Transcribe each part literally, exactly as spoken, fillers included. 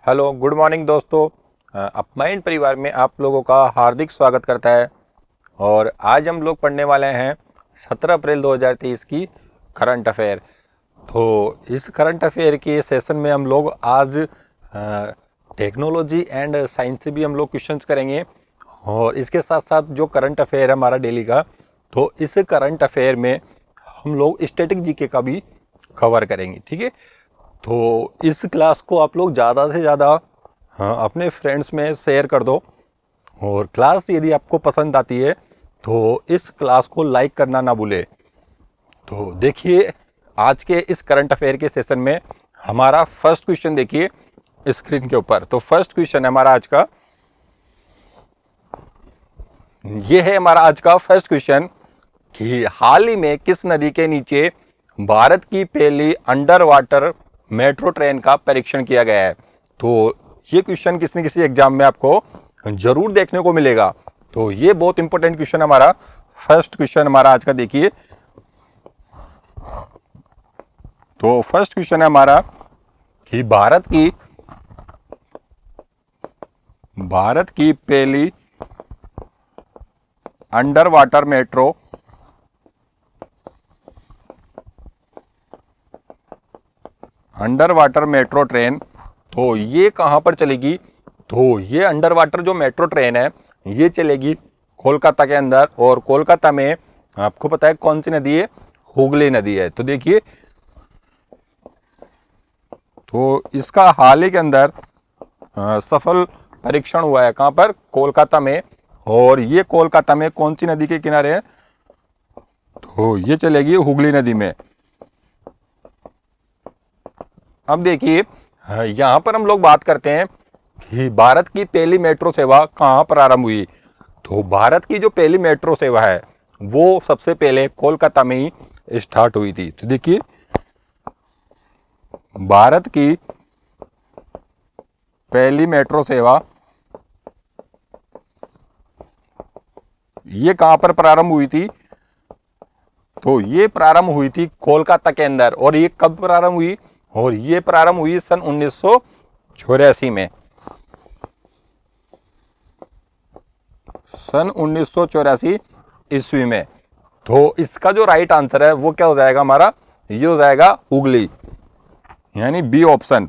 Hello, good morning दोस्तों। अपमाइंड परिवार में आप लोगों का हार्दिक स्वागत करता है। और आज हम लोग पढ़ने वाले हैं सत्रह अप्रैल दो हज़ार तेईस की करंट अफेयर। तो इस करंट अफेयर के सेशन में हम लोग आज टेक्नोलॉजी एंड साइंस से भी हम लोग क्वेश्चंस करेंगे और इसके साथ साथ जो करंट अफेयर है हमारा डेली का, तो इस करंट अफेयर में हम लोग स्टैटिक जीके का भी कवर करेंगे। ठीक है, तो इस क्लास को आप लोग ज़्यादा से ज़्यादा हाँ अपने फ्रेंड्स में शेयर कर दो। और क्लास यदि आपको पसंद आती है तो इस क्लास को लाइक करना ना भूले। तो देखिए, आज के इस करंट अफेयर के सेशन में हमारा फर्स्ट क्वेश्चन देखिए स्क्रीन के ऊपर। तो फर्स्ट क्वेश्चन है हमारा आज का, ये है हमारा आज का फर्स्ट क्वेश्चन कि हाल ही में किस नदी के नीचे भारत की पहली अंडर वाटर मेट्रो ट्रेन का परीक्षण किया गया है। तो ये क्वेश्चन किसी न किसी एग्जाम में आपको जरूर देखने को मिलेगा। तो ये बहुत इंपॉर्टेंट क्वेश्चन हमारा फर्स्ट क्वेश्चन हमारा आज का देखिए। तो फर्स्ट क्वेश्चन है हमारा कि भारत की भारत की पहली under water metro under water metro train तो ये कहां पर चलेगी। तो ये अंडर वाटर जो मेट्रो ट्रेन है ये चलेगी कोलकाता के अंदर। और कोलकाता में आपको पता है कौन सी नदी है, हुगली नदी है। तो देखिए, तो इसका हाल ही के अंदर आ, सफल परीक्षण हुआ है कहां पर, कोलकाता में। और ये कोलकाता में कौन सी नदी के किनारे है, तो ये चलेगी हुगली नदी में। अब देखिए, यहां पर हम लोग बात करते हैं कि भारत की पहली मेट्रो सेवा कहां प्रारंभ हुई। तो भारत की जो पहली मेट्रो सेवा है वो सबसे पहले कोलकाता में ही स्टार्ट हुई थी। तो देखिए, भारत की पहली मेट्रो सेवा ये कहां पर प्रारंभ हुई थी। तो ये प्रारंभ हुई थी कोलकाता के अंदर। और ये कब प्रारंभ हुई, और ये प्रारंभ हुई सन उन्नीस सौ चौरासी में। सन उन्नीस सौ चौरासी ईस्वी में। तो इसका जो राइट आंसर है वो क्या हो जाएगा हमारा, ये हो जाएगा हुगली, यानी बी ऑप्शन।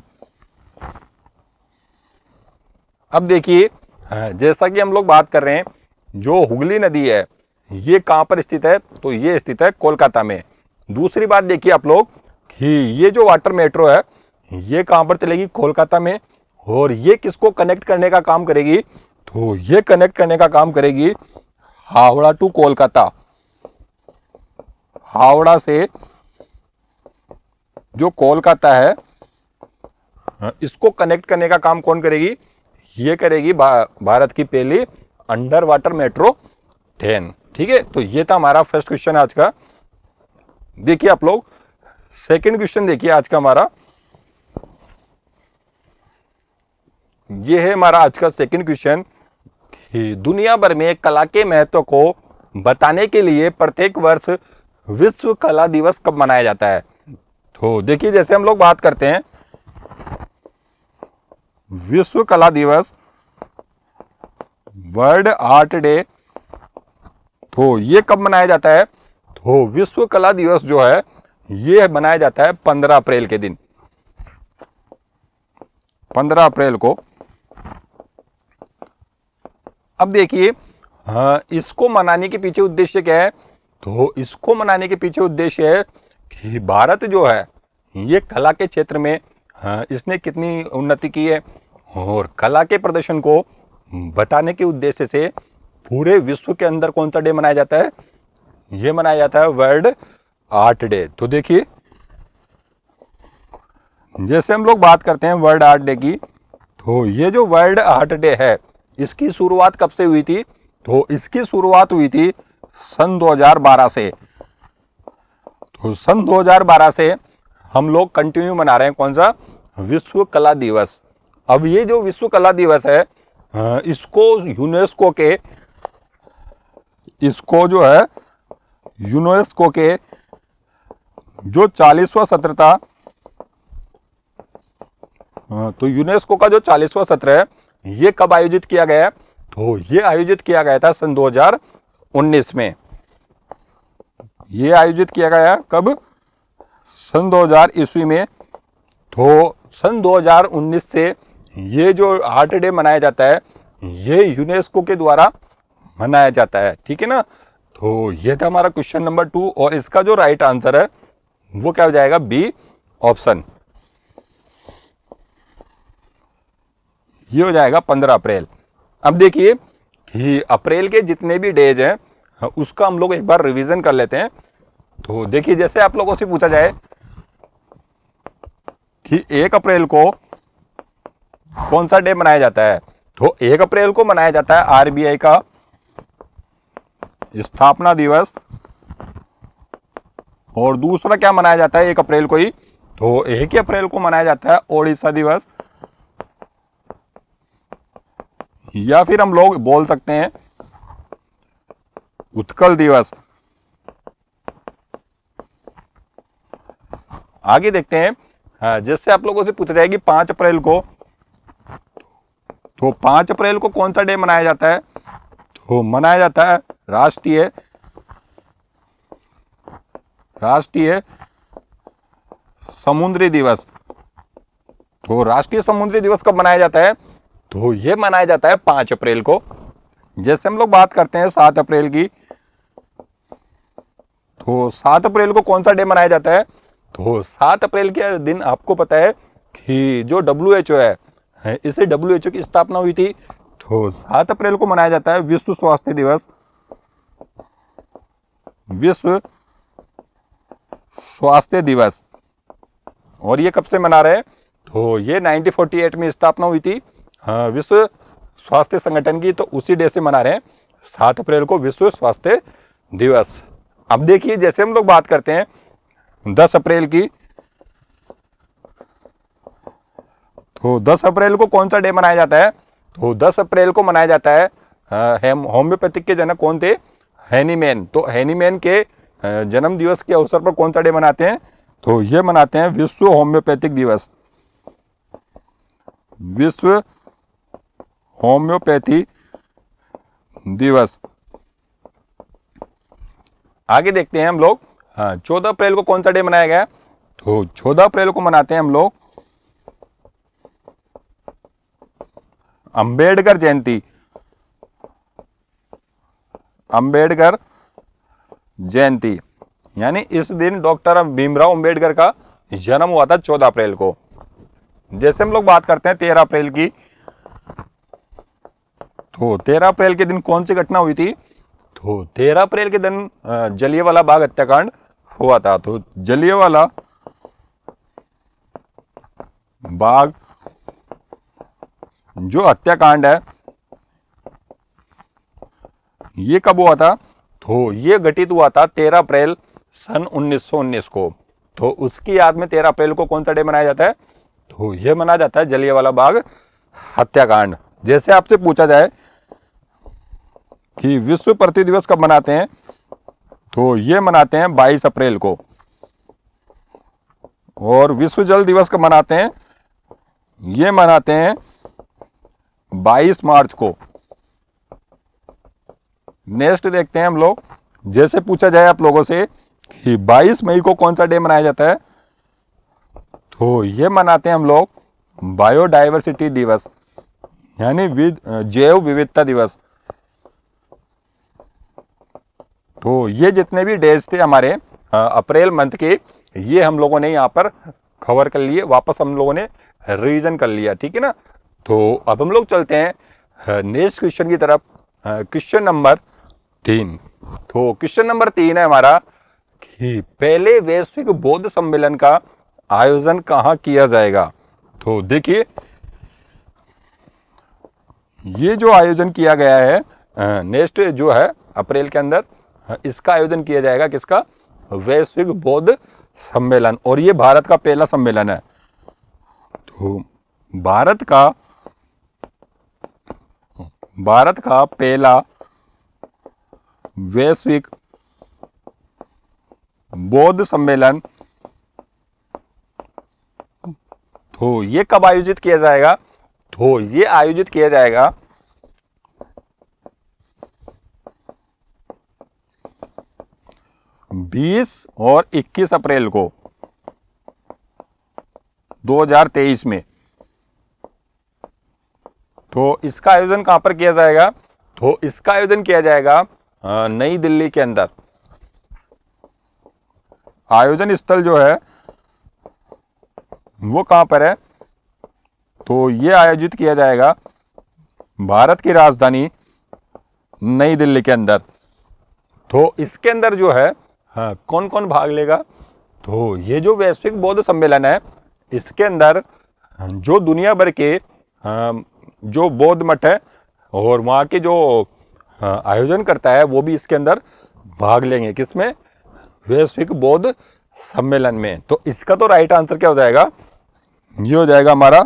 अब देखिए, जैसा कि हम लोग बात कर रहे हैं, जो हुगली नदी है ये कहां पर स्थित है, तो ये स्थित है कोलकाता में। दूसरी बात देखिए आप लोग कि ये जो वाटर मेट्रो है ये कहां पर चलेगी, कोलकाता में। और ये किसको कनेक्ट करने का काम करेगी, तो ये कनेक्ट करने का काम करेगी हावड़ा टू कोलकाता। हावड़ा से जो कोलकाता है इसको कनेक्ट करने का काम कौन करेगी, ये करेगी भारत की पहली अंडर वाटर मेट्रो ट्रेन। ठीक है, तो ये था हमारा फर्स्ट क्वेश्चन आज का। देखिए आप लोग सेकंड क्वेश्चन देखिए आज का हमारा, ये है हमारा आज का सेकंड क्वेश्चन कि दुनिया भर में कला के महत्व को बताने के लिए प्रत्येक वर्ष विश्व कला दिवस कब मनाया जाता है। तो देखिए, जैसे हम लोग बात करते हैं विश्व कला दिवस, वर्ल्ड आर्ट डे, तो ये कब मनाया जाता है। तो विश्व कला दिवस जो है ये मनाया जाता है पंद्रह अप्रैल के दिन, पंद्रह अप्रैल को। अब देखिए, हाँ, इसको मनाने के पीछे उद्देश्य क्या है। तो इसको मनाने के पीछे उद्देश्य है कि भारत जो है ये कला के क्षेत्र में हाँ, इसने कितनी उन्नति की है। और कला के प्रदर्शन को बताने के उद्देश्य से पूरे विश्व के अंदर कौन सा डे मनाया जाता है, ये मनाया जाता है वर्ल्ड आर्ट डे। तो देखिए, जैसे हम लोग बात करते हैं वर्ल्ड आर्ट डे की, तो ये जो वर्ल्ड आर्ट डे है इसकी शुरुआत कब से हुई थी। तो इसकी शुरुआत हुई थी सन दो हज़ार बारह से। तो सन दो हज़ार बारह से हम लोग कंटिन्यू मना रहे हैं कौन सा, विश्व कला दिवस। अब ये जो विश्व कला दिवस है इसको यूनेस्को के इसको जो है यूनेस्को के जो चालीसवां सत्र था हाँ, तो यूनेस्को का जो चालीसवां सत्र है ये कब आयोजित किया गया है? तो ये आयोजित किया गया था सन दो हज़ार उन्नीस में। ये आयोजित किया गया कब? सन दो हज़ार ईस्वी में। तो सन दो हज़ार उन्नीस से ये जो हार्ट डे मनाया जाता है ये यूनेस्को के द्वारा मनाया जाता है, ठीक है ना। तो ये था हमारा क्वेश्चन नंबर टू, और इसका जो राइट आंसर है वो क्या हो जाएगा? बी ऑप्शन, ये हो जाएगा पंद्रह अप्रैल। अब देखिए कि अप्रैल के जितने भी डेज हैं उसका हम लोग एक बार रिवीजन कर लेते हैं। तो देखिए, जैसे आप लोगों से पूछा जाए कि एक अप्रैल को कौन सा डे मनाया जाता है, तो एक अप्रैल को मनाया जाता है आरबीआई का स्थापना दिवस। और दूसरा क्या मनाया जाता है एक अप्रैल को ही? तो एक ही अप्रैल को मनाया जाता है ओडिशा दिवस, या फिर हम लोग बोल सकते हैं उत्कल दिवस। आगे देखते हैं, हाँ, जैसे आप लोगों से पूछा जाए कि पांच अप्रैल को, तो पांच अप्रैल को कौन सा डे मनाया जाता है? तो मनाया जाता है राष्ट्रीय राष्ट्रीय समुद्री दिवस। तो राष्ट्रीय समुद्री दिवस कब मनाया जाता है? तो ये मनाया जाता है पांच अप्रैल को। जैसे हम लोग बात करते हैं सात अप्रैल की, तो सात अप्रैल को कौन सा डे मनाया जाता है? तो सात अप्रैल के दिन आपको पता है कि जो डब्ल्यू एच ओ है, इसे डब्ल्यू एच ओ की स्थापना हुई थी। तो सात अप्रैल को मनाया जाता है विश्व स्वास्थ्य दिवस। विश्व स्वास्थ्य दिवस। और ये कब से मना रहे हैं? तो ये उन्नीस सौ अड़तालीस में स्थापना हुई थी हाँ, विश्व स्वास्थ्य संगठन की, तो उसी डे से मना रहे हैं सात अप्रैल को विश्व स्वास्थ्य दिवस। अब देखिए, जैसे हम लोग बात करते हैं दस अप्रैल की, तो दस अप्रैल को कौन सा डे मनाया जाता है? तो दस अप्रैल को मनाया जाता है होम्योपैथिक के जनक कौन थे? हैनीमैन। तो हैनीमैन के जन्म दिवस के अवसर पर कौन सा डे मनाते हैं? तो ये मनाते हैं विश्व होम्योपैथिक दिवस। विश्व होम्योपैथी दिवस। आगे देखते हैं हम लोग, हाँ, चौदह अप्रैल को कौन सा डे मनाया गया? तो चौदह अप्रैल को मनाते हैं हम लोग अंबेडकर जयंती। अंबेडकर जयंती, यानी इस दिन डॉक्टर भीमराव अंबेडकर का जन्म हुआ था चौदह अप्रैल को। जैसे हम लोग बात करते हैं तेरह अप्रैल की, तो तेरह अप्रैल के दिन कौन सी घटना हुई थी? तो तेरह अप्रैल के दिन जलियांवाला बाग हत्याकांड हुआ था। तो जलियांवाला बाग जो हत्याकांड है ये कब हुआ था? तो ये घटित हुआ था तेरह अप्रैल सन उन्नीस सौ उन्नीस को। तो उसकी याद में तेरह अप्रैल को कौन सा डे मनाया जाता है? तो ये मनाया जाता है जलियांवाला बाग हत्याकांड। जैसे आपसे पूछा जाए कि विश्व पृथ्वी दिवस कब मनाते हैं? तो ये मनाते हैं बाईस अप्रैल को। और विश्व जल दिवस कब मनाते हैं? ये मनाते हैं बाईस मार्च को। नेक्स्ट देखते हैं हम लोग, जैसे पूछा जाए आप लोगों से कि बाईस मई को कौन सा डे मनाया जाता है? तो ये मनाते हैं हम लोग बायोडाइवर्सिटी दिवस, यानी जैव विविधता दिवस। तो ये जितने भी डेज थे हमारे अप्रैल मंथ के, ये हम लोगों ने यहाँ पर कवर कर लिए, वापस हम लोगों ने रिवीजन कर लिया, ठीक है ना। तो अब हम लोग चलते हैं नेक्स्ट क्वेश्चन की तरफ, क्वेश्चन नंबर तीन। तो क्वेश्चन नंबर तीन है हमारा कि पहले वैश्विक बौद्ध सम्मेलन का आयोजन कहाँ किया जाएगा? तो देखिए, ये जो आयोजन किया गया है नेक्स्ट जो है अप्रैल के अंदर, इसका आयोजन किया जाएगा किसका? वैश्विक बौद्ध सम्मेलन। और ये भारत का पहला सम्मेलन है। तो भारत का भारत का पहला वैश्विक बौद्ध सम्मेलन तो ये कब आयोजित किया जाएगा? तो ये आयोजित किया जाएगा बीस और इक्कीस अप्रैल को दो हज़ार तेईस में। तो इसका आयोजन कहां पर किया जाएगा? तो इसका आयोजन किया जाएगा नई दिल्ली के अंदर। आयोजन स्थल जो है वो कहां पर है? तो ये आयोजित किया जाएगा भारत की राजधानी नई दिल्ली के अंदर। तो इसके अंदर जो है हाँ, कौन कौन भाग लेगा? तो ये जो वैश्विक बौद्ध सम्मेलन है, इसके अंदर जो दुनिया भर के जो बौद्ध मठ है और वहाँ के जो आयोजन करता है वो भी इसके अंदर भाग लेंगे। किसमें? वैश्विक बौद्ध सम्मेलन में। तो इसका तो राइट आंसर क्या हो जाएगा? ये हो जाएगा हमारा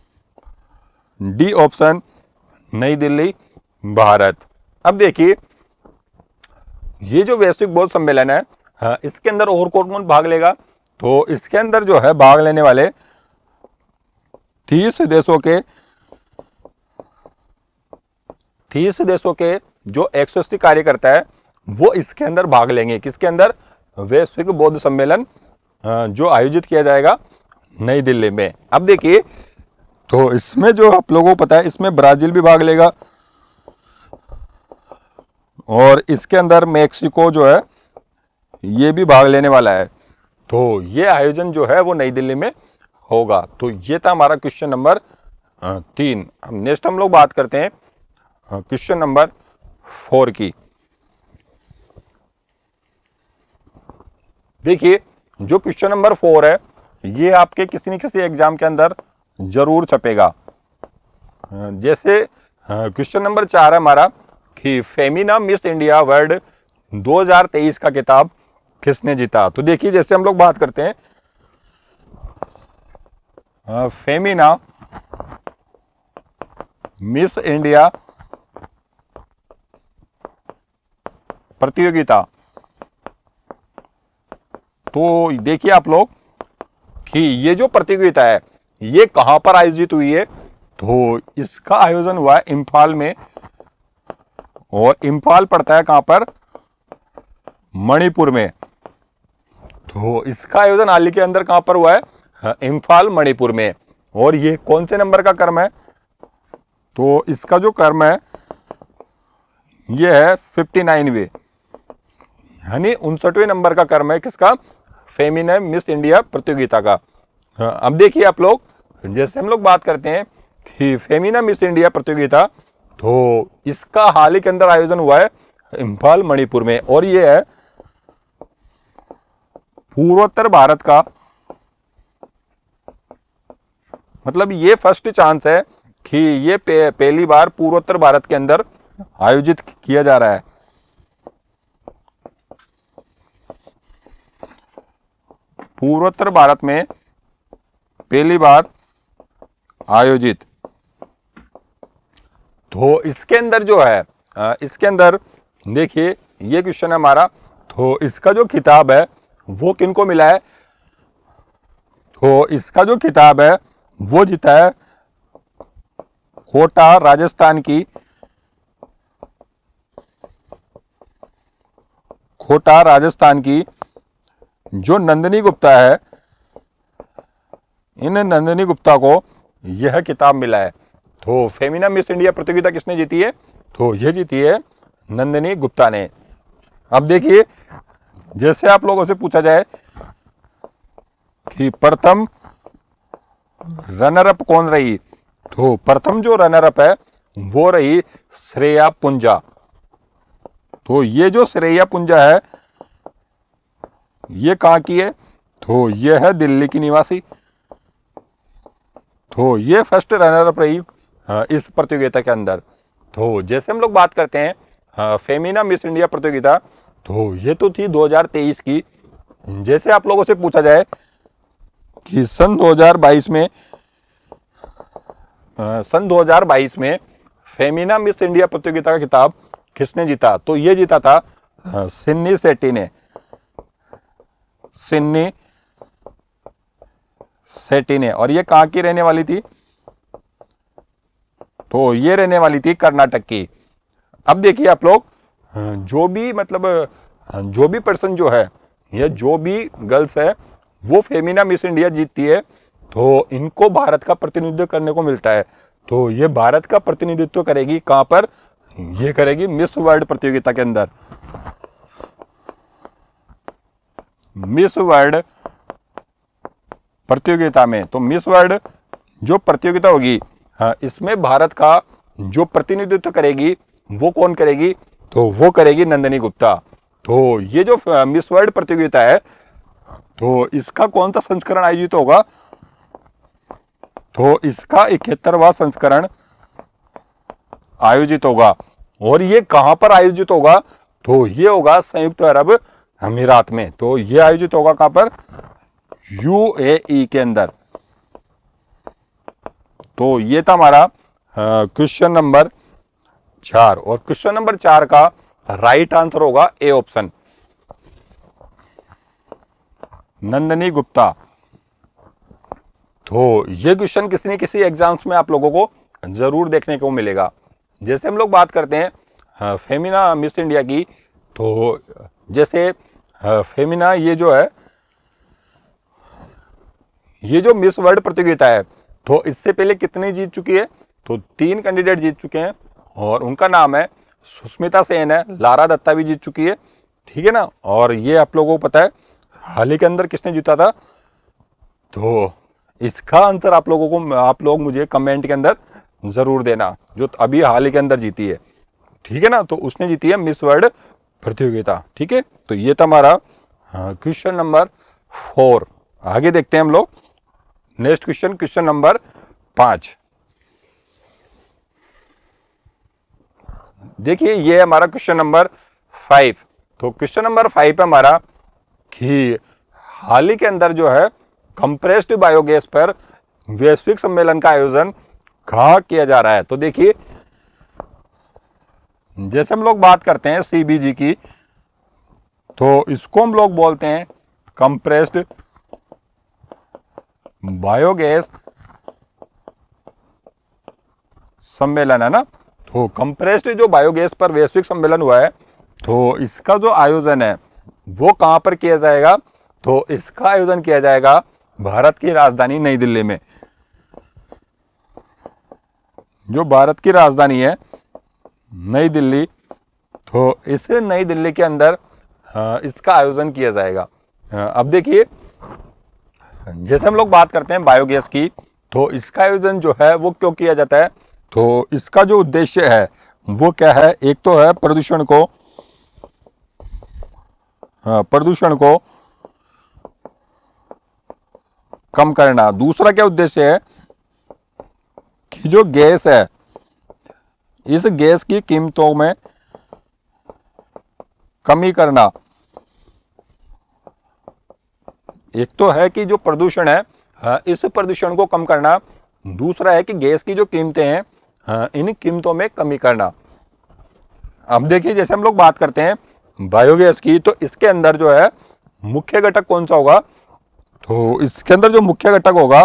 डी ऑप्शन, नई दिल्ली, भारत। अब देखिए ये जो वैश्विक बौद्ध सम्मेलन है हाँ, इसके अंदर और कौन कौन भाग लेगा? तो इसके अंदर जो है भाग लेने वाले तीस देशों के तीस देशों के जो एक सौ अस्सी कार्यकर्ता है वो इसके अंदर भाग लेंगे। किसके अंदर? वैश्विक बौद्ध सम्मेलन जो आयोजित किया जाएगा नई दिल्ली में। अब देखिए तो इसमें जो आप लोगों को पता है इसमें ब्राजील भी भाग लेगा और इसके अंदर मेक्सिको जो है ये भी भाग लेने वाला है। तो ये आयोजन जो है वो नई दिल्ली में होगा। तो ये था हमारा क्वेश्चन नंबर तीन। अब नेक्स्ट हम लोग बात करते हैं क्वेश्चन नंबर फोर की। देखिए जो क्वेश्चन नंबर फोर है ये आपके किसी न किसी एग्जाम के अंदर जरूर छपेगा। जैसे क्वेश्चन नंबर चार है हमारा कि फेमिना मिस इंडिया वर्ल्ड दो हज़ार तेईस का खिताब किसने जीता? तो देखिए जैसे हम लोग बात करते हैं फेमिना मिस इंडिया प्रतियोगिता, तो देखिए आप लोग कि ये जो प्रतियोगिता है ये कहां पर आयोजित हुई है? तो इसका आयोजन हुआ है इम्फाल में। और इम्फाल पड़ता है कहां पर? मणिपुर में। तो इसका आयोजन हाल ही के अंदर कहां पर हुआ है? इम्फाल, मणिपुर में। और ये कौन से नंबर का क्रम है? तो इसका जो क्रम है ये है उनसठवें, यानी उनसठवें नंबर का क्रम है किसका? फेमिना मिस इंडिया प्रतियोगिता का। अब देखिए आप लोग जैसे हम लोग बात करते हैं कि फेमिना मिस इंडिया प्रतियोगिता, तो इसका हाल ही के अंदर आयोजन हुआ है इम्फाल, मणिपुर में। और ये है पूर्वोत्तर भारत का, मतलब ये फर्स्ट चांस है कि ये पहली बार पूर्वोत्तर भारत के अंदर आयोजित किया जा रहा है। पूर्वोत्तर भारत में पहली बार आयोजित। तो इसके अंदर जो है इसके अंदर देखिए ये क्वेश्चन है हमारा। तो इसका जो खिताब है वो किनको मिला है? तो इसका जो खिताब है वो जीता है कोटा, राजस्थान की कोटा राजस्थान की जो नंदिनी गुप्ता है, इन नंदिनी गुप्ता को यह किताब मिला है। तो फेमिना मिस इंडिया प्रतियोगिता किसने जीती है? तो यह जीती है नंदिनी गुप्ता ने। अब देखिए जैसे आप लोगों से पूछा जाए कि प्रथम रनर अप कौन रही? तो प्रथम जो रनर अप है वो रही श्रेया पुंजा। तो ये जो श्रेया पुंजा है ये कहां की है? तो ये है दिल्ली की निवासी। तो ये फर्स्ट रनर अप रही इस प्रतियोगिता के अंदर। तो जैसे हम लोग बात करते हैं फेमिना मिस इंडिया प्रतियोगिता, तो ये तो थी दो हज़ार तेईस की। जैसे आप लोगों से पूछा जाए कि सन दो हज़ार बाईस में आ, सन दो हज़ार बाईस में फेमिना मिस इंडिया प्रतियोगिता का खिताब किसने जीता? तो ये जीता था आ, सिन्नी शेट्टी ने। सिन्नी सेटिन है। और ये कहाँ की रहने वाली थी? तो ये रहने वाली थी कर्नाटक की। अब देखिए आप लोग, जो भी मतलब जो भी पर्सन जो है या जो भी गर्ल्स है वो फेमिना मिस इंडिया जीतती है तो इनको भारत का प्रतिनिधित्व करने को मिलता है। तो ये भारत का प्रतिनिधित्व करेगी कहां पर? ये करेगी मिस वर्ल्ड प्रतियोगिता के अंदर। मिस वर्ल्ड प्रतियोगिता में, तो मिस वर्ल्ड जो प्रतियोगिता होगी, हाँ, इसमें भारत का जो प्रतिनिधित्व करेगी वो कौन करेगी? तो वो करेगी नंदिनी गुप्ता। तो ये जो मिस वर्ल्ड प्रतियोगिता है तो इसका कौन सा संस्करण आयोजित होगा? तो इसका इकहत्तरवां संस्करण आयोजित होगा। और ये कहां पर आयोजित होगा? तो ये होगा संयुक्त अरब अमीरात में। तो ये आयोजित होगा कहां पर? यूएई के अंदर। तो ये था हमारा क्वेश्चन नंबर चार। और क्वेश्चन नंबर चार का राइट आंसर होगा ए ऑप्शन, नंदिनी गुप्ता। तो ये क्वेश्चन किसी न किसी एग्जाम्स में आप लोगों को जरूर देखने को मिलेगा। जैसे हम लोग बात करते हैं फेमिना मिस इंडिया की, तो जैसे फेमिना ये जो है, ये जो मिस वर्ल्ड प्रतियोगिता है तो इससे पहले कितनी जीत चुकी है? तो तीन कैंडिडेट जीत चुके हैं और उनका नाम है सुष्मिता सेन है, लारा दत्ता भी जीत चुकी है, ठीक है ना। और ये आप लोगों को पता है हाल ही के अंदर किसने जीता था? तो इसका आंसर आप लोगों को आप लोग मुझे कमेंट के अंदर जरूर देना, जो अभी हाल ही के अंदर जीती है, ठीक है ना। तो उसने जीती है मिस वर्ल्ड प्रतियोगिता, ठीक है। तो ये था हमारा क्वेश्चन नंबर फोर। आगे देखते हैं हम लोग नेक्स्ट क्वेश्चन, क्वेश्चन नंबर पांच। देखिए ये है हमारा क्वेश्चन नंबर फाइव। तो क्वेश्चन नंबर फाइव है हमारा कि हाल ही के अंदर जो है कंप्रेस्ड बायोगैस पर वैश्विक सम्मेलन का आयोजन कहाँ किया जा रहा है? तो देखिए जैसे हम लोग बात करते हैं सीबीजी की, तो इसको हम लोग बोलते हैं कंप्रेस्ड बायोगैस सम्मेलन, है ना। तो कंप्रेस्ड जो बायोगैस पर वैश्विक सम्मेलन हुआ है तो इसका जो आयोजन है वो कहां पर किया जाएगा? तो इसका आयोजन किया जाएगा भारत की राजधानी नई दिल्ली में। जो भारत की राजधानी है नई दिल्ली, तो इस नई दिल्ली के अंदर इसका आयोजन किया जाएगा। अब देखिए जैसे हम लोग बात करते हैं बायोगैस की, तो इसका आयोजन जो है वो क्यों किया जाता है? तो इसका जो उद्देश्य है वो क्या है? एक तो है प्रदूषण को प्रदूषण को कम करना। दूसरा क्या उद्देश्य है कि जो गैस है इस गैस की कीमतों में कमी करना। एक तो है कि जो प्रदूषण है इस प्रदूषण को कम करना, दूसरा है कि गैस की जो कीमतें हैं इन कीमतों में कमी करना। अब देखिए जैसे हम लोग बात करते हैं बायोगैस की, तो इसके अंदर जो है मुख्य घटक कौन सा होगा? तो इसके अंदर जो मुख्य घटक होगा,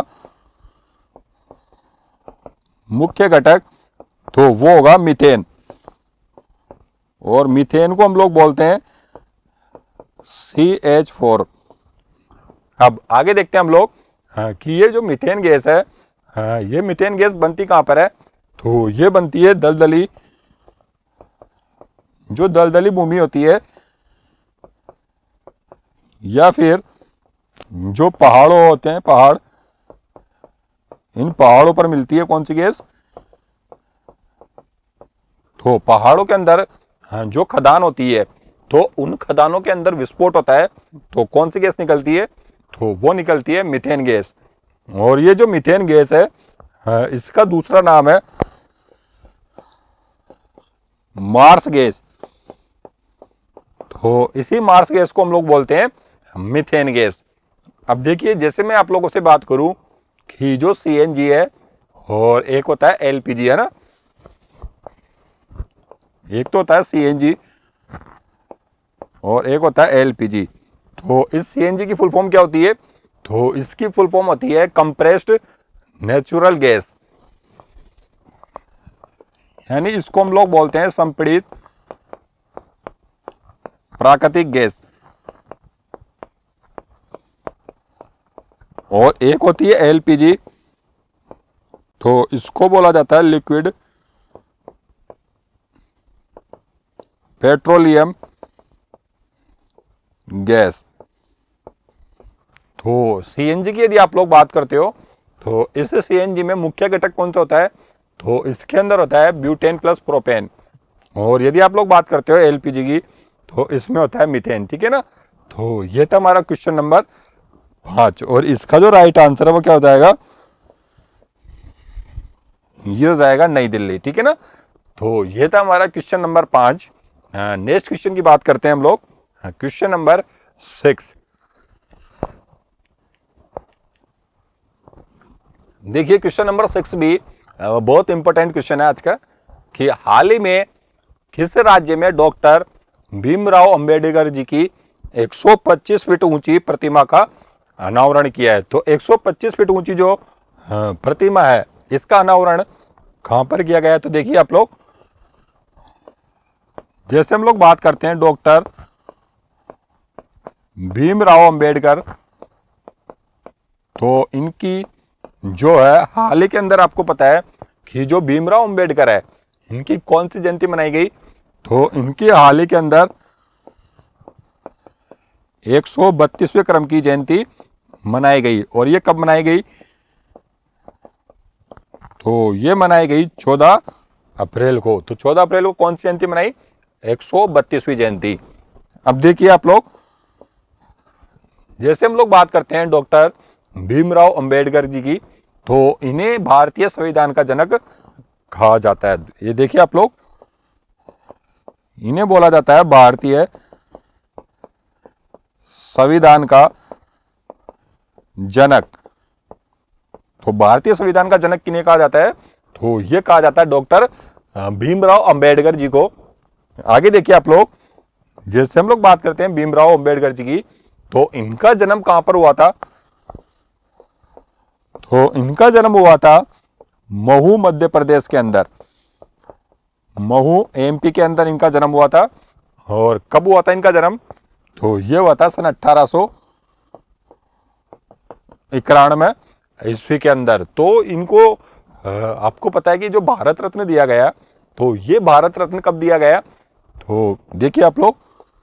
मुख्य घटक तो वो होगा मीथेन। और मीथेन को हम लोग बोलते हैं सी एच फोर। अब आगे देखते हैं हम लोग हाँ, कि ये जो मीथेन गैस है हाँ, ये मीथेन गैस बनती कहां पर है? तो ये बनती है दलदली, जो दलदली भूमि होती है या फिर जो पहाड़ों होते हैं, पहाड़, इन पहाड़ों पर मिलती है कौन सी गैस? तो पहाड़ों के अंदर जो खदान होती है तो उन खदानों के अंदर विस्फोट होता है तो कौन सी गैस निकलती है? तो वो निकलती है मीथेन गैस। और ये जो मीथेन गैस है इसका दूसरा नाम है मार्स गैस। तो इसी मार्स गैस को हम लोग बोलते हैं मीथेन गैस। अब देखिए जैसे मैं आप लोगों से बात करूं कि जो सीएनजी है और एक होता है एलपीजी, है ना। एक तो होता है सीएनजी और एक होता है एलपीजी। तो इस सीएनजी की फुल फॉर्म क्या होती है? तो इसकी फुल फॉर्म होती है कंप्रेस्ड नेचुरल गैस, यानी इसको हम लोग बोलते हैं संपीड़ित प्राकृतिक गैस। और एक होती है एलपीजी, तो इसको बोला जाता है लिक्विड पेट्रोलियम गैस। तो सीएनजी की यदि आप लोग बात करते हो तो इस सीएनजी में मुख्य घटक कौन सा होता है, तो इसके अंदर होता है ब्यूटेन प्लस प्रोपेन। और यदि आप लोग बात करते हो एलपीजी की तो इसमें होता है मीथेन, ठीक है ना। तो ये था हमारा क्वेश्चन नंबर पांच, और इसका जो राइट आंसर है वो क्या हो जाएगा, ये हो जाएगा नई दिल्ली, ठीक है ना। तो ये था हमारा क्वेश्चन नंबर पांच। नेक्स्ट क्वेश्चन की बात करते हैं हम लोग, क्वेश्चन नंबर सिक्स। देखिए क्वेश्चन नंबर सिक्स भी बहुत इंपॉर्टेंट क्वेश्चन है आज का, कि हाल ही में किस राज्य में डॉक्टर भीमराव अंबेडकर जी की एक सौ पच्चीस फीट ऊंची प्रतिमा का अनावरण किया है। तो एक सौ पच्चीस फीट ऊंची जो प्रतिमा है इसका अनावरण कहां पर किया गया है, तो देखिए आप लोग, जैसे हम लोग बात करते हैं डॉक्टर भीमराव अंबेडकर, तो इनकी जो है हाल ही के अंदर आपको पता है कि जो भीमराव अंबेडकर है इनकी कौन सी जयंती मनाई गई, तो इनकी हाल ही के अंदर एक सौ बत्तीसवें क्रम की जयंती मनाई गई। और ये कब मनाई गई, तो ये मनाई गई चौदह अप्रैल को। तो चौदह अप्रैल को कौन सी जयंती मनाई, एक सौ बत्तीसवीं जयंती। अब देखिए आप लोग, जैसे हम लोग बात करते हैं डॉक्टर भीमराव अंबेडकर जी की, तो इन्हें भारतीय संविधान का जनक कहा जाता है। ये देखिए आप लोग, इन्हें बोला जाता है भारतीय संविधान का जनक। तो भारतीय संविधान का जनक किन्हें कहा जाता है, तो यह कहा जाता है डॉक्टर भीमराव अंबेडकर जी को। आगे देखिए आप लोग, जैसे हम लोग बात करते हैं भीमराव अंबेडकर जी की, तो इनका जन्म कहां पर हुआ था, तो इनका जन्म हुआ था महू मध्य प्रदेश के अंदर, महू एमपी के अंदर इनका जन्म हुआ था। और कब हुआ था इनका जन्म, तो यह हुआ था सन अठारह सौ इक्यानवे ईस्वी के अंदर। तो इनको आपको पता है कि जो भारत रत्न दिया गया, तो ये भारत रत्न कब दिया गया, तो देखिए आप लोग,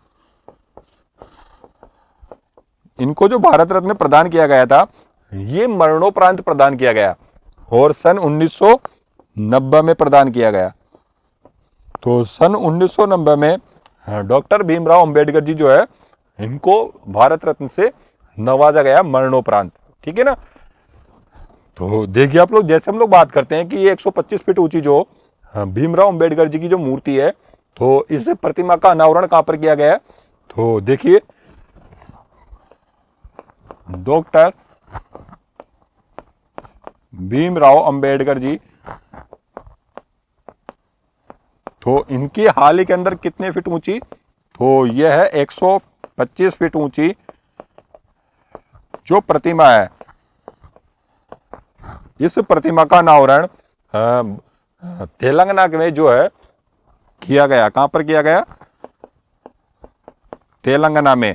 इनको जो भारत रत्न प्रदान किया गया था ये मरणोपरांत प्रदान किया गया, और सन उन्नीस सौ नब्बे में प्रदान किया गया। तो सन उन्नीस सौ नब्बे में डॉक्टर भीमराव अंबेडकर जी जो है इनको भारत रत्न से नवाजा गया मरणोपरांत, ठीक है ना। तो देखिए आप लोग, जैसे हम लोग बात करते हैं कि ये एक सौ पच्चीस फीट ऊंची जो भीमराव अंबेडकर जी की जो मूर्ति है, तो इस प्रतिमा का अनावरण कहां पर किया गया है, तो देखिए डॉक्टर भीमराव अंबेडकर जी, तो इनकी हाल ही के अंदर कितने फीट ऊंची, तो यह है एक सौ पच्चीस फीट ऊंची जो प्रतिमा है। इस प्रतिमा का अनावरण तेलंगाना में जो है किया गया, कहां पर किया गया, तेलंगाना में।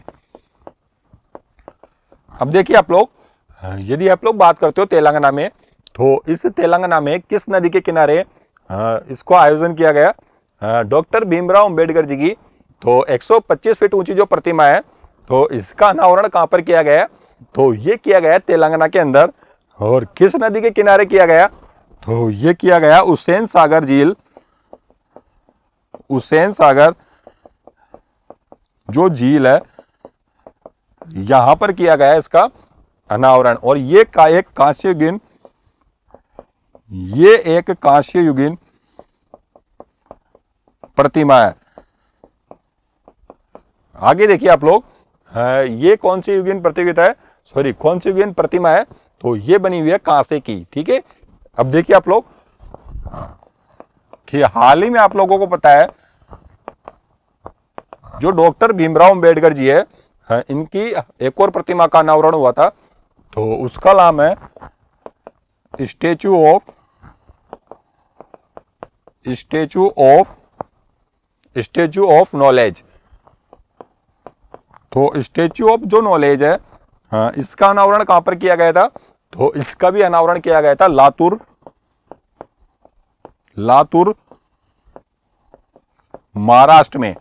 अब देखिए आप लोग, यदि आप लोग बात करते हो तेलंगाना में, तो इस तेलंगाना में किस नदी के किनारे इसको आयोजन किया गया, डॉक्टर भीमराव अंबेडकर जी की तो एक सौ पच्चीस फीट ऊंची जो प्रतिमा है, तो इसका अनावरण कहां पर किया गया, तो ये किया गया तेलंगाना के अंदर। और किस नदी के किनारे किया गया, तो ये किया गया हुसैन सागर झील, हुसैन सागर जो झील है यहां पर किया गया इसका अनावरण। और ये का एक कांस्य युगीन, ये एक कांस्य युगीन प्रतिमा है। आगे देखिए आप लोग, ये कौन सी युगीन प्रतियोगिता है, सॉरी कौन सी युगीन प्रतिमा है, तो ये बनी हुई है कांसे की, ठीक है। अब देखिए आप लोग कि हाल ही में आप लोगों को पता है जो डॉक्टर भीमराव अंबेडकर जी है, इनकी एक और प्रतिमा का अनावरण हुआ था, तो उसका नाम है statue of statue of statue of knowledge. तो स्टैचू ऑफ जो नॉलेज है, हाँ, इसका अनावरण कहां पर किया गया था? तो इसका भी अनावरण किया गया था लातूर लातूर महाराष्ट्र में।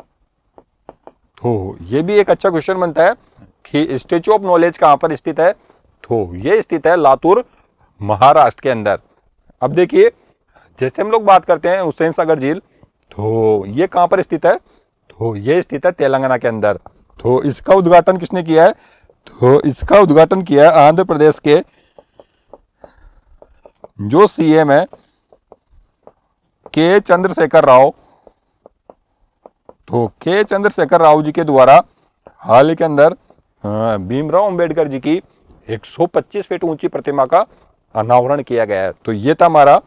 तो ये भी एक अच्छा क्वेश्चन बनता है कि स्टैचू ऑफ नॉलेज कहां पर स्थित है? तो ये स्थित है लातूर महाराष्ट्र के अंदर। अब देखिए, जैसे हम लोग बात करते हैं हुसैन सागर झील, तो ये कहां पर स्थित है? तो ये स्थित है तेलंगाना के अंदर। तो इसका उद्घाटन किसने किया है? तो इसका उद्घाटन किया है आंध्र प्रदेश के जो सीएम है के चंद्रशेखर राव। तो के चंद्रशेखर राव जी के द्वारा हाल ही के अंदर भीमराव अंबेडकर जी की एक सौ पच्चीस फीट ऊंची प्रतिमा का अनावरण किया गया है। तो ये था हमारा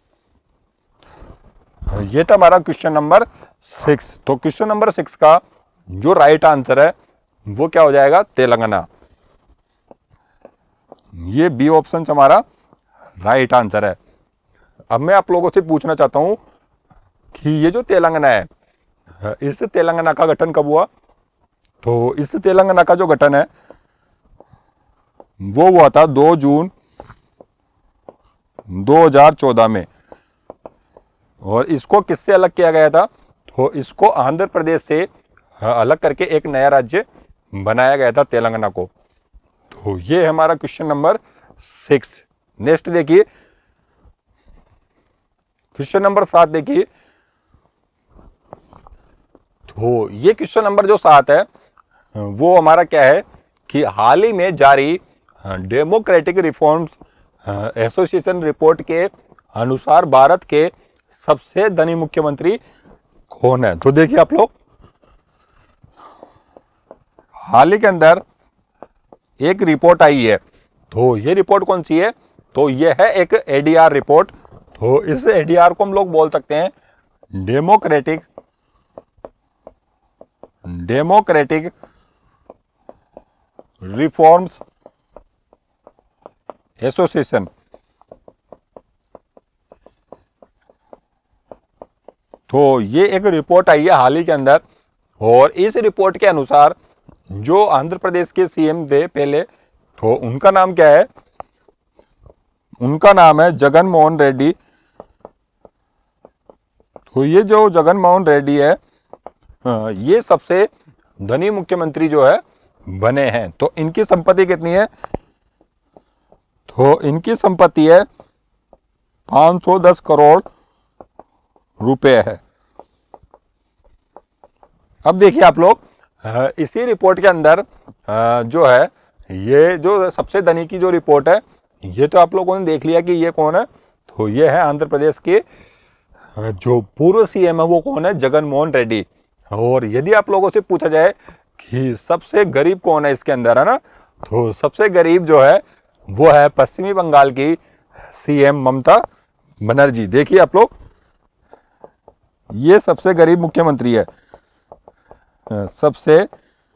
ये था हमारा क्वेश्चन नंबर सिक्स। तो क्वेश्चन नंबर सिक्स का जो राइट आंसर है वो क्या हो जाएगा? तेलंगाना। ये बी ऑप्शन हमारा राइट आंसर है। अब मैं आप लोगों से पूछना चाहता हूं कि ये जो तेलंगाना है, इस तेलंगाना का गठन कब हुआ? तो इस तेलंगाना का जो गठन है वो हुआ था दो जून दो हज़ार चौदह में। और इसको किससे अलग किया गया था? तो इसको आंध्र प्रदेश से अलग करके एक नया राज्य बनाया गया था तेलंगाना को। तो ये है हमारा क्वेश्चन नंबर सिक्स। नेक्स्ट देखिए, क्वेश्चन नंबर सात देखिए। तो ये क्वेश्चन नंबर जो सात है वो हमारा क्या है कि हाल ही में जारी डेमोक्रेटिक रिफॉर्म्स एसोसिएशन रिपोर्ट के अनुसार भारत के सबसे धनी मुख्यमंत्री कौन है? तो देखिए आप लोग, हाल ही के अंदर एक रिपोर्ट आई है। तो ये रिपोर्ट कौन सी है? तो ये है एक एडीआर रिपोर्ट। तो इस एडीआर को हम लोग बोल सकते हैं डेमोक्रेटिक डेमोक्रेटिक रिफॉर्म्स एसोसिएशन। तो ये एक रिपोर्ट आई है हाल ही के अंदर, और इस रिपोर्ट के अनुसार जो आंध्र प्रदेश के सीएम थे पहले, तो उनका नाम क्या है? उनका नाम है जगन मोहन रेड्डी। तो ये जो जगन मोहन रेड्डी है, ये सबसे धनी मुख्यमंत्री जो है बने हैं। तो इनकी संपत्ति कितनी है? तो इनकी संपत्ति है पाँच सौ दस करोड़ रुपए है। अब देखिए आप लोग, इसी रिपोर्ट के अंदर जो है, ये जो सबसे धनी की जो रिपोर्ट है, ये तो आप लोगों ने देख लिया कि ये कौन है। तो ये है आंध्र प्रदेश के जो पूर्व सीएम है वो कौन है? जगन मोहन रेड्डी। और यदि आप लोगों से पूछा जाए कि सबसे गरीब कौन है इसके अंदर, है ना, तो सबसे गरीब जो है वो है पश्चिमी बंगाल की सीएम ममता बनर्जी। देखिए आप लोग, ये सबसे गरीब मुख्यमंत्री है। सबसे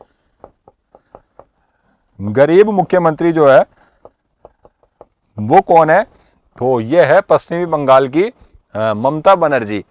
गरीब मुख्यमंत्री जो है वो कौन है? तो ये है पश्चिमी बंगाल की ममता बनर्जी।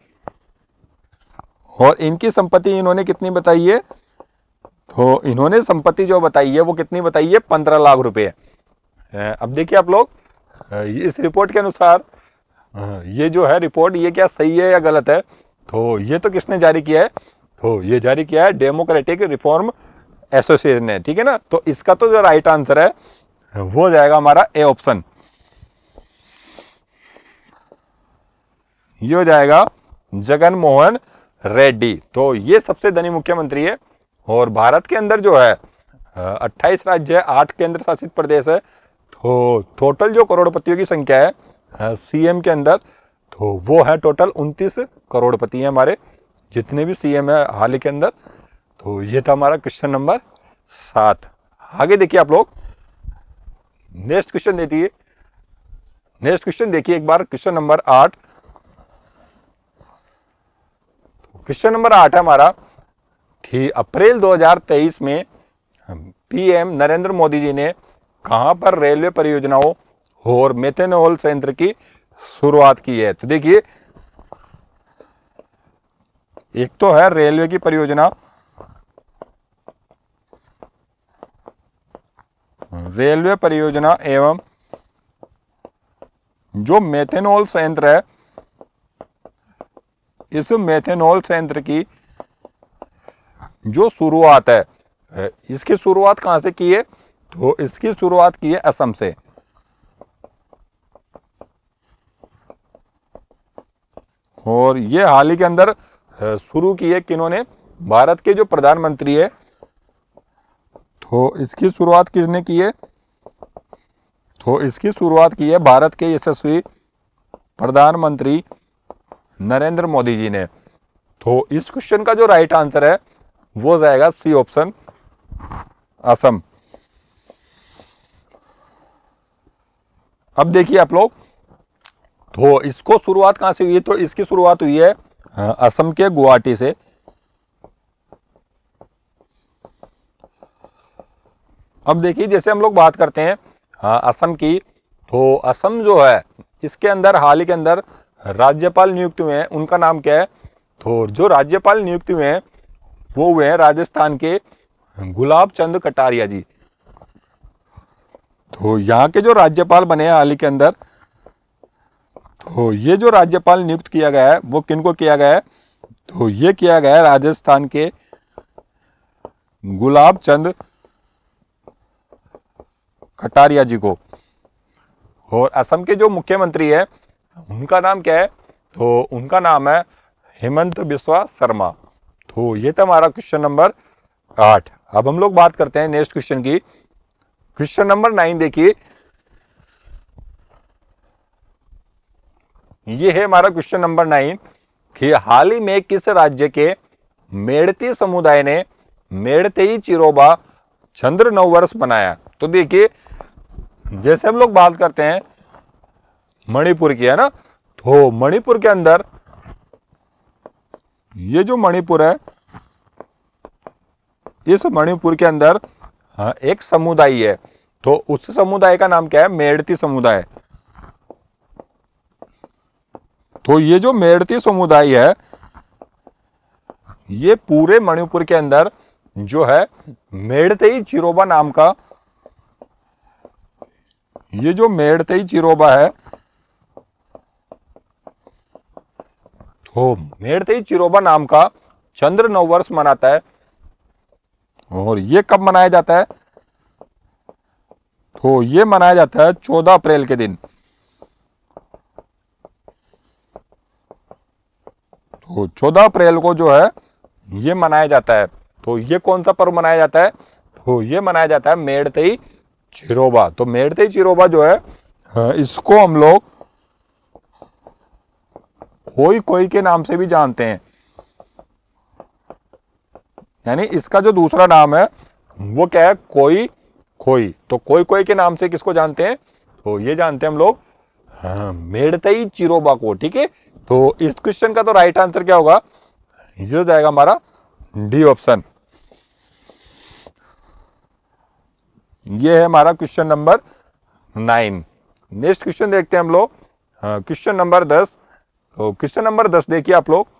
और इनकी संपत्ति इन्होंने कितनी बताई है? तो इन्होंने संपत्ति जो बताई है वो कितनी बताई है? पंद्रह लाख रुपए। अब देखिए आप लोग, इस रिपोर्ट के अनुसार ये जो है रिपोर्ट, ये क्या सही है या गलत है? तो ये तो किसने जारी किया है? तो ये जारी किया है डेमोक्रेटिक रिफॉर्म एसोसिएशन ने, ठीक है ना। तो इसका तो जो राइट आंसर है वो हो जाएगा हमारा ए ऑप्शन। ये हो जाएगा जगन मोहन रेड्डी। तो ये सबसे धनी मुख्यमंत्री है। और भारत के अंदर जो है अट्ठाईस राज्य है, आठ केंद्र शासित प्रदेश है। तो टोटल जो करोड़पतियों की संख्या है सीएम के अंदर, तो वो है टोटल उनतीस करोड़पति हैं हमारे जितने भी सीएम है हाल ही के अंदर। तो ये था हमारा क्वेश्चन नंबर सात। आगे देखिए आप लोग, नेक्स्ट क्वेश्चन देखिए नेक्स्ट क्वेश्चन देखिए एक बार, क्वेश्चन नंबर आठ। क्वेश्चन नंबर आठ है हमारा कि अप्रैल दो हज़ार तेईस में पीएम नरेंद्र मोदी जी ने कहां पर रेलवे परियोजनाओं और मेथेनॉल संयंत्र की शुरुआत की है? तो देखिए, एक तो है रेलवे की परियोजना, रेलवे परियोजना एवं जो मेथेनॉल संयंत्र है, इस मेथेनॉल संयंत्र की जो शुरुआत है, इसकी शुरुआत कहां से की है? तो इसकी शुरुआत की है असम से। और ये हाल ही के अंदर शुरू की है किन्होंने? भारत के जो प्रधानमंत्री है, तो इसकी शुरुआत किसने की है? तो इसकी शुरुआत की है भारत के यशस्वी प्रधानमंत्री नरेंद्र मोदी जी ने। तो इस क्वेश्चन का जो राइट आंसर है वो जाएगा सी ऑप्शन, असम। अब देखिए आप लोग, तो इसको शुरुआत कहां से हुई है? तो इसकी शुरुआत हुई है असम के गुवाहाटी से। अब देखिए, जैसे हम लोग बात करते हैं हाँ, असम की, तो असम जो है इसके अंदर हाल ही के अंदर राज्यपाल नियुक्त हुए हैं। उनका नाम क्या है? तो जो राज्यपाल नियुक्त हुए हैं वो हुए हैं राजस्थान के गुलाब चंद कटारिया जी। तो यहाँ के जो राज्यपाल बने हैं हाल ही के अंदर, तो ये जो राज्यपाल नियुक्त किया गया है वो किनको किया गया है? तो ये किया गया है राजस्थान के गुलाब चंद कटारिया जी को। और असम के जो मुख्यमंत्री है उनका नाम क्या है? तो उनका नाम है हेमंत बिस्वा शर्मा। तो ये था हमारा क्वेश्चन नंबर आठ। अब हम लोग बात करते हैं नेक्स्ट क्वेश्चन की। क्वेश्चन नंबर नाइन देखिए, ये है हमारा क्वेश्चन नंबर नाइन कि हाल ही में किस राज्य के मेड़ती समुदाय ने मेड़तेई चिरोबा चंद्र नववर्ष मनाया? तो देखिए, जैसे हम लोग बात करते हैं मणिपुर की, है ना, तो मणिपुर के अंदर ये जो मणिपुर है, इस मणिपुर के अंदर हाँ, एक समुदाय है। तो उस समुदाय का नाम क्या है? मेड़ती समुदाय। तो ये जो मेड़ती समुदाय है, ये पूरे मणिपुर के अंदर जो है मेड़तेई चिरोबा नाम का, ये जो मेड़तेई चिरोबा है, तो मेड़तेई चिरोबा नाम का चंद्र नववर्ष मनाता है। और ये कब मनाया जाता है? तो ये मनाया जाता है चौदह अप्रैल के दिन। तो चौदह अप्रैल को जो है ये मनाया जाता है। तो ये कौन सा पर्व मनाया जाता है? तो ये मनाया जाता है मेड़तेई चिरोबा। तो मेड़तेई चिरोबा जो है इसको हम लोग कोई कोई के नाम से भी जानते हैं, यानी इसका जो दूसरा नाम है वो क्या है? कोई कोई। तो कोई कोई के नाम से किसको जानते हैं? तो ये जानते हैं हम लोग हाँ, मेड़तेई चिरोबा को। ठीक है, तो इस क्वेश्चन का तो राइट आंसर क्या होगा? ये हो जाएगा हमारा डी ऑप्शन। ये है हमारा question number nine. Next question देखते हैं हम लोग, क्वेश्चन नंबर दस। तो क्वेश्चन नंबर दस देखिए आप लोग,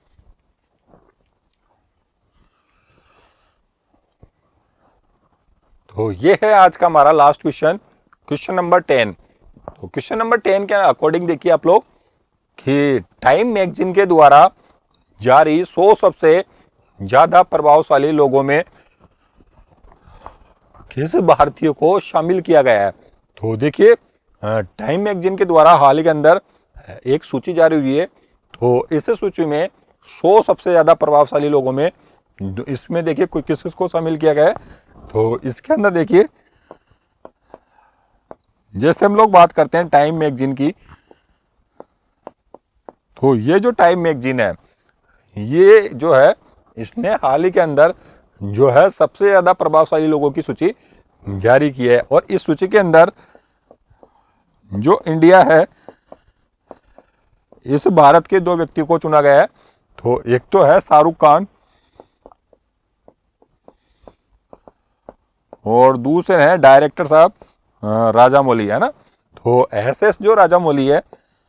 तो ये है आज का हमारा last question, question number ten. तो क्वेश्चन नंबर टेन के अकॉर्डिंग देखिए आप लोग कि टाइम मैगजीन के द्वारा जारी सौ सबसे ज्यादा प्रभावशाली लोगों में किस भारतीय को शामिल किया गया है? तो देखिए, टाइम मैगजीन के द्वारा हाल ही के अंदर एक सूची जारी हुई है। तो इस सूची में सौ सबसे ज्यादा प्रभावशाली लोगों में, इसमें देखिए किस किस को शामिल किया गया है। तो इसके अंदर देखिए, जैसे हम लोग बात करते हैं टाइम मैगजीन की, तो ये जो टाइम मैगजीन है, ये जो है इसने हाल ही के अंदर जो है सबसे ज्यादा प्रभावशाली लोगों की सूची जारी की है। और इस सूची के अंदर जो इंडिया है, इस भारत के दो व्यक्ति को चुना गया है। तो एक तो है शाहरुख खान और दूसरे हैं डायरेक्टर साहब राजामौली है ना। तो एस एस जो राजामौली है,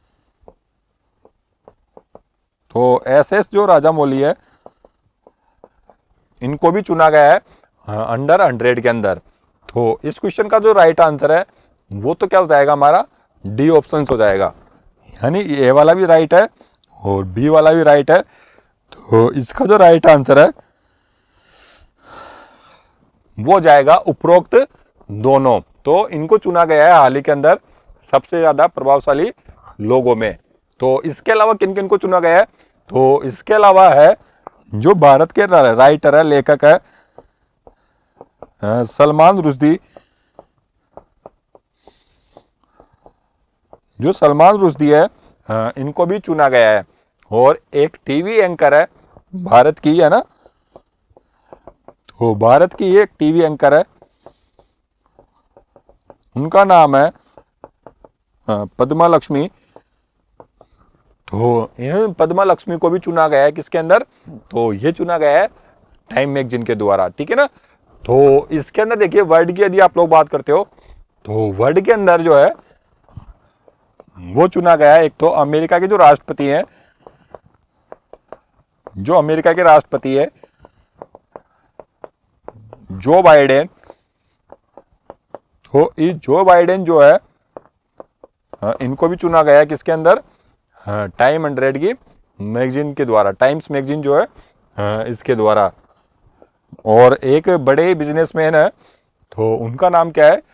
तो एस एस जो राजामौली है, इनको भी चुना गया है अंडर हंड्रेड के अंदर। तो इस क्वेश्चन का जो राइट आंसर है वो तो क्या हो जाएगा हमारा, डी ऑप्शन हो जाएगा। यानी ए वाला भी राइट है और बी वाला भी राइट है। तो इसका जो राइट आंसर है वो जाएगा उपरोक्त दोनों। तो इनको चुना गया है हाल ही के अंदर सबसे ज्यादा प्रभावशाली लोगों में। तो इसके अलावा किन किन को चुना गया है, तो इसके अलावा है जो भारत के राइटर है, लेखक है सलमान रुश्दी। जो सलमान रुश्दी है इनको भी चुना गया है। और एक टीवी एंकर है भारत की, है ना। तो भारत की एक टीवी एंकर है, उनका नाम है पद्मा लक्ष्मी। तो इन पद्मा लक्ष्मी को भी चुना गया है किसके अंदर, तो ये चुना गया है टाइम मैगजीन के द्वारा, ठीक है ना। तो इसके अंदर देखिए वर्ड की यदि आप लोग बात करते हो तो वर्ड के अंदर जो है वो चुना गया है, एक तो अमेरिका के जो राष्ट्रपति हैं, जो अमेरिका के राष्ट्रपति है जो बाइडेन। तो ये जो बाइडेन जो है इनको भी चुना गया है किसके अंदर, टाइम हंड्रेड की मैगजीन के द्वारा, टाइम्स मैगजीन जो है इसके द्वारा। और एक बड़े बिजनेसमैन है, तो उनका नाम क्या है,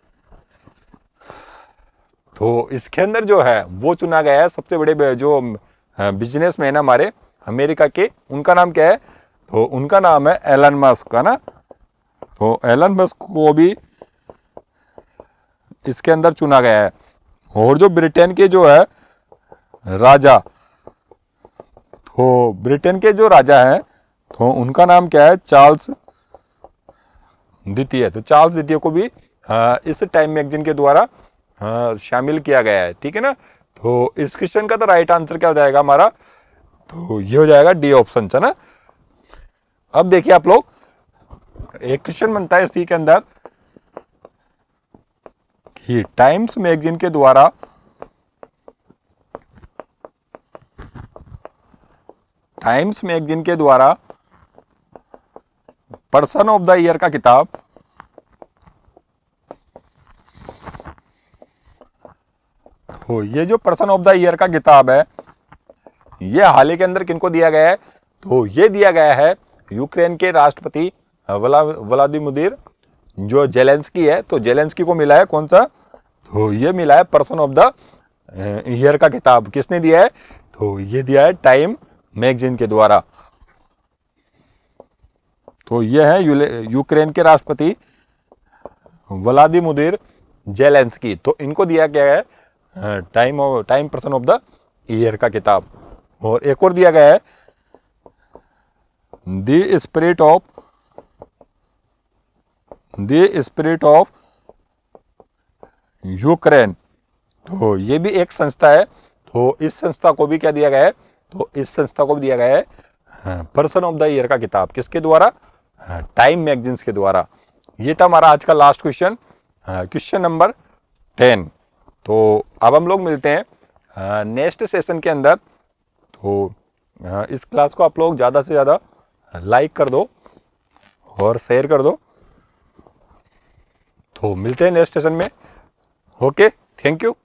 तो इसके अंदर जो है वो चुना गया है सबसे बड़े जो बिजनेसमैन है हमारे अमेरिका के, उनका नाम क्या है, तो उनका नाम है एलन मस्क का ना। तो एलन मस्क को भी इसके अंदर चुना गया है। और जो ब्रिटेन के जो है राजा, तो ब्रिटेन के जो राजा हैं तो उनका नाम क्या है, चार्ल्स द्वितीय। तो चार्ल्स द्वितीय को भी आ, इस टाइम मैगजीन के द्वारा आ, शामिल किया गया है, ठीक है ना। तो इस क्वेश्चन का तो राइट आंसर क्या हो जाएगा हमारा, तो ये हो जाएगा डी ऑप्शन, है ना। अब देखिए आप लोग, एक क्वेश्चन बनता है इसी के अंदर कि टाइम्स मैगजीन के द्वारा टाइम्स मैगजीन के द्वारा पर्सन ऑफ द ईयर का किताब तो ये जो पर्सन ऑफ द ईयर का किताब है ये हाल ही के अंदर किनको दिया गया है, तो ये दिया गया है यूक्रेन के राष्ट्रपति व्ला व्लादिमीर जो जेलेंस्की है। तो जेलेंस्की को मिला है कौन सा, तो ये मिला है पर्सन ऑफ द ईयर का किताब। किसने दिया है, तो ये दिया है टाइम मैगजीन के द्वारा। तो ये है यूक्रेन के राष्ट्रपति व्लादिमीर जेलेंस्की। तो इनको दिया गया है Time time person of the year का किताब। और एक और दिया गया है the spirit of the spirit of Ukraine. तो ये भी एक संस्था है। तो इस संस्था को भी क्या दिया गया है, तो इस संस्था को भी दिया गया है पर्सन ऑफ द ईयर का किताब। किसके द्वारा, टाइम मैगजीन्स के द्वारा। ये था हमारा आज का last question, question number ten. तो अब हम लोग मिलते हैं नेक्स्ट सेशन के अंदर। तो इस क्लास को आप लोग ज़्यादा से ज़्यादा लाइक कर दो और शेयर कर दो। तो मिलते हैं नेक्स्ट सेशन में। Okay, thank you.